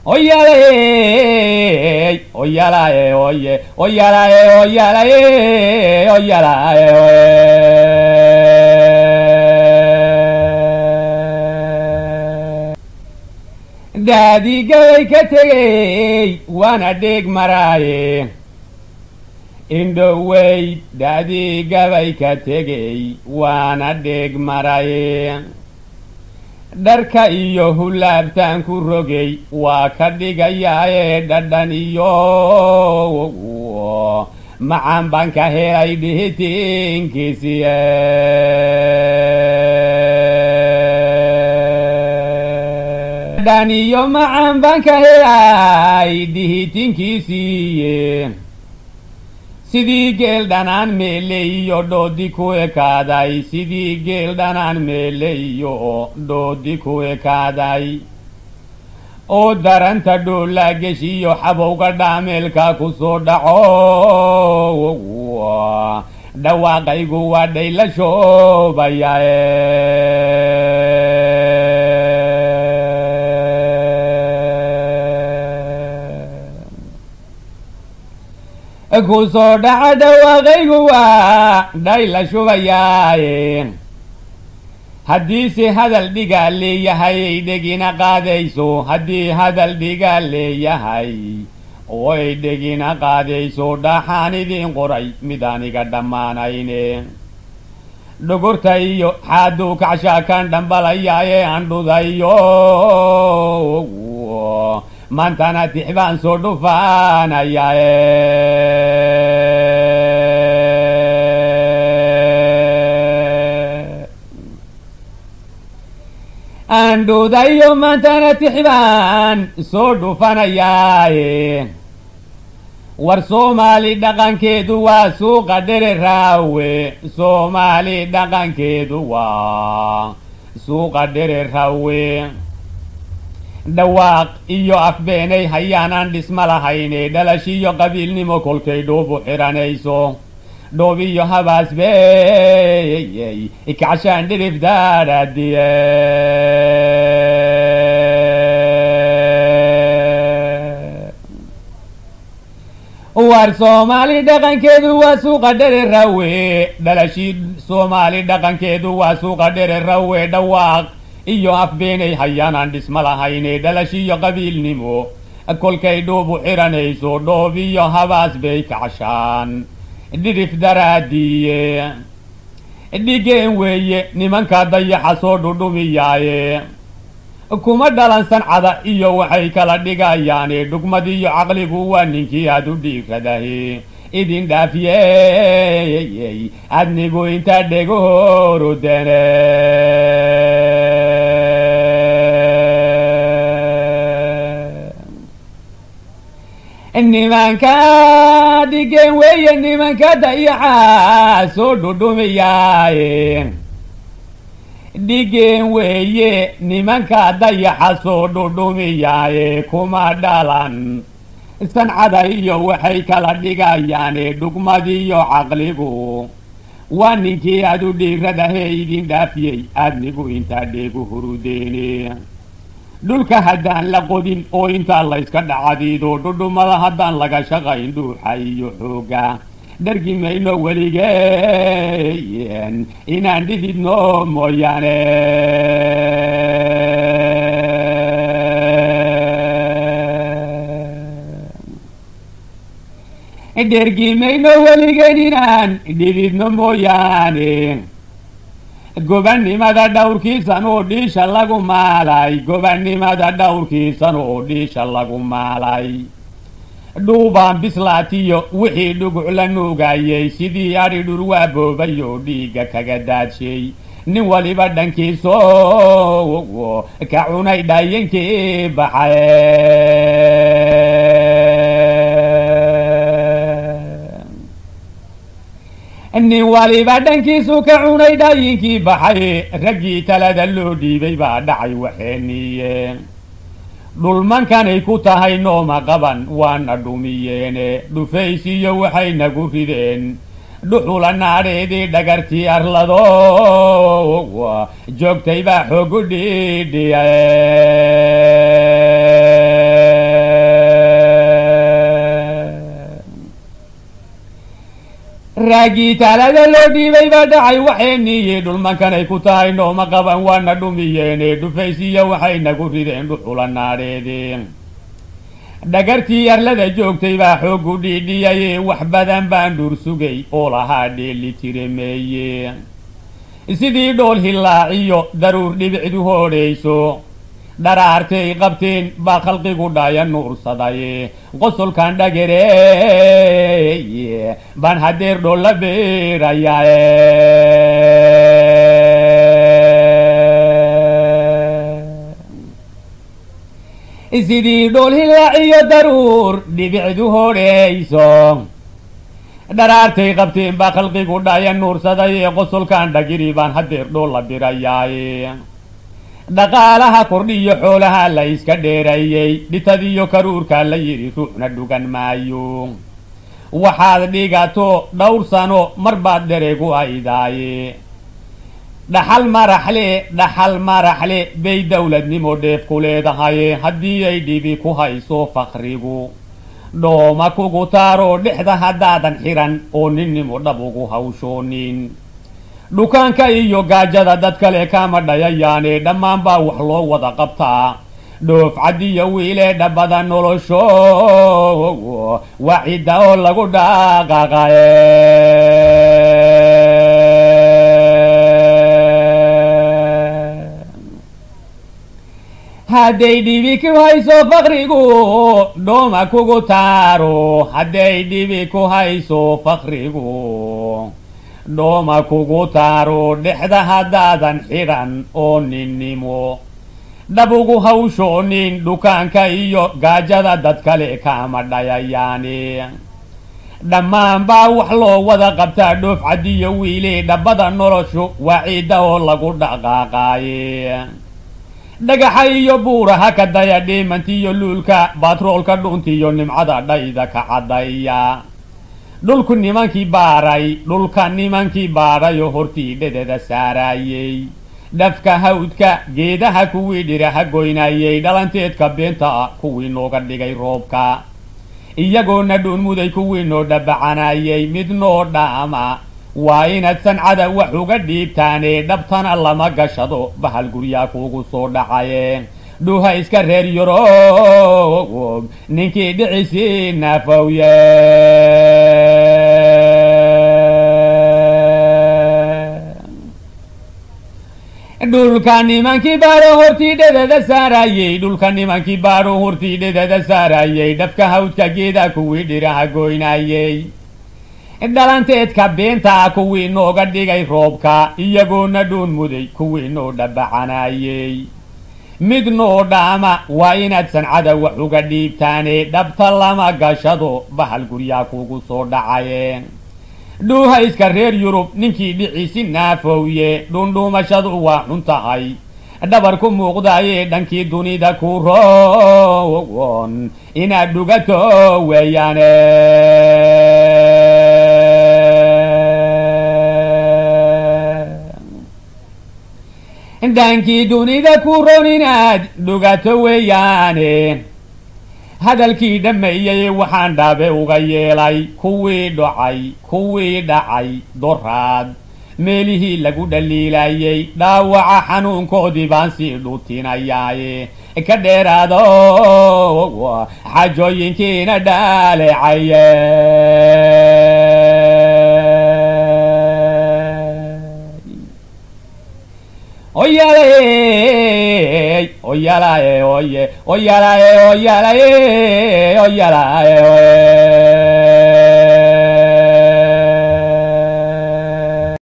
oyalaye oyalaye oye oyalaye oyalaye oyalaye daadi gabay ka tegey waana dheeg maraaye indhowey daadi gabay ka tegey waana dheeg maraye dharka iyo hulaabtaan ku rogay waa ka dhigayaaye dhadhan iyo macaan baan ka helay dhihitiinkiisiye dhadhan iyo macaan baan ka helay dhihitiinkiisiiye sidii geel dhanaan meele iyo dhoodi ku ekaaday sidii geel dhanaan meele iyo dhoodi ku ekaaday oo daranta dhoola geshiyo xabowga dhaameelka ku soo dhaco dhawaaqaygu waa dhayla shoobayae ku soo dhaca dhawaaqaygu waa dhayla shubayaaye haddiise hadal dhigaa leeyahay ay dhegina qaadayso haddii hadal dhigaa leeyahay oo ay dhegina qaadayso dhaxaan idiin qoray mid aniga dhammaanayne dhogorta iyo xaaduu kacshakan dhambalayaaye andhudayo maantana tixbaan soo dhufaanayae andhudayo maantana tixbaan soo dhufanayaaye war soomaali dhaqankeedu waa suuqa dhereraawe soomaali dhaqankeedu waa suuqa dhereraawe dhawaaq iyo afbeenay hayaanaan dhisma lahayne dhalashiyo qabiilnimo kolkay dhoobu xiranayso dhoob iyo habaasbeeyey kacshaan dhirif daadhaadiye war soomaali dhaqankeedu waa suuqa dhererawe dhalashii soomaali dhaqankeedu waa suuqa dhererawe dhawaaq iyo afbeenay hayaanaan dhisma lahayne dhalashiyo qabiilnimo kolkay dhoobu xiranayso dhoob iyo habaas bay kacshaan dhirif daraadiye dhigeen weeye nimanka dayaxa soo dhudhumiyaaye kuma dhalan sancada iyo waxay kala dhigayaane dhugmadiyo caqligu waa ninkii aad u dhiiradahe idin dhaafiyey adnigu inta dhegorudene nimanka dhigeen weeye nimanka dayaxa soo dhudhumiyaaye dhigeen weeye nimanka dayaxa soo dhudhumiyaaye kuma dhalan sancada iyo waxay kala dhigayaane dhugmadiyo caqligu waa ninkii aad u dhiiradahe idin dhaafiyey adnigu intaa dheegu hurudeene dhulka haddaan la qodin oo intaa layska dhacadiido dhudhumada haddaan laga shaqayn dhuuxa iyo xooga dhargi mayno weligeen inaan dhididno mooyaane dhergi mayno weligeen inaan dhididno mooyaane gobannimada dhowrkiisan oo dhiisha lagu maalay gobannimada dhowrkiisan oo dhiisha lagu maalay dhuubaan bislaatiyo wixii dhuguc la nuugayey sidii adhi dhurwaa boobay oo dhiigga kaga daadshay nin waliba dhankiiso ka cunay dhaayankii baxay nin waliba dhankiisu ka cunay dhaayinkii baxay raggii talada loo dhiibay baa dhacay waxeeniye dhulmankanay ku tahay nooma qaban waana dhumiyeene dhufaysiyo waxay nagu rideen dhuxula naadheedii dhagartii arlado joogtay baa xoogu dhiidhiya raagii taalada loo dhiibay baa dhacay waxayniyi dhulmankanay ku tahay nooma qaban waana dhumiyeene dhufaysiya waxay nagu rideen dhuxula naadheedeen dhagartii arlada joogtay baa xoogu dhiidhiyaye wax badan baan dhur sugay oo lahaa dheeli tire meeye sidii dhool hilaaciyo daruur dhibicdu hoodhayso dharaartay qabteen baa khalqigu dhaaya nuursadaye qosolkan dhagereeye baan hadeer dhool la beerayae sidii dhool hilaaciyo daruur dhibicdu hoodhayso dharaartay qabteen baa khalqigu dhaaya nuursadaye qosolkan dhagiri baan hadeer dhool la birayaaye dhaqaalaha kordhiyo xoolaha la iska dheerayey dhitadiyo karuurka la yidhi ruuxna dhugan maayo waxaad dhigato dhowr sano mar baad dhereegu aydaaye dhaxal maraxle bay dowladnimo dheef ku leedahaye haddii ay dhibi ku hayso fakrigu dhooma kugu taaro dhexda haddaadan xiran oo ninnimo dhab ugu hawshoonin dhukaanka iyo gaajada dad kale kama dhayayaane dhammaan baa wax loo wada qabtaa dhoof cadiyo wiile dhabada nolosho waa cidda oo lagu dhaqaaqaye hadday dhibi ku hayso fakrigu dhooma kugu taaro hadday dhibi ku hayso fakrigu dhooma kugu taaro dhexda haddaadan xidhan oo ninnimo dhab ugu hawshoonin dhukaanka iyo gaajada dad kale kama dhayayaane dhammaan baa wax loo wada qabtaa dhoof cadiyo wiile dhabbada noloshu waa cidda oo lagu dhaqaaqaaye dhagaxa iyo buuraha ka daya dhiimantiyo luulka batroolka dhuntiyo nimcada dhayda ka caddaya dhulka nimankii baarayo hortii dhededa saarayey dhafka hawdka geedaha kuwii dhiraha goynayey dhalanteedka beenta ah kuwii nooga dhigay roobka iyagoona dhuunmuday kuwii noo dhabacanayey mid noo dhaama waa inaad sancada wax uga dhiibtaane dhabtana lama gashado bahal guryaa kuugu soo dhacaye dhuuha iska reer yuroob ninkii dhicisii naafowye dhulka nimankii baadho hortii dhedada saarayey dhafka hawdka geeda kuwii dhiraha goynayey dhalanteedka beenta kuwii nooga dhigay roobka iyagoona dhuun muday kuwii noo dhabacanayey mid noo dhaama waa inaad sancada wax uga dhiibtaane dhabta lama gashado bahal guryaa kuugu soo dhacaye dhuuha iska reer yurub ninkii dhiciisi naafowye dhuundhuumashadu waa xun tahay dhabar ku muuqdaye dhankii dunida ku rogon inaad dhugato weeyaane dhankii dunida ku ron inaad dhugato weeyaane hadalkii dhammeeyey waxaan dhaabe uga yeelay kuwii dhacay doraad meelihii lagu dhaliilayey dhaawaca xanuunkoodii baan sii dhuutinayaaye ka dheeraado xajooyinkiina dhaaleecaye oyalaye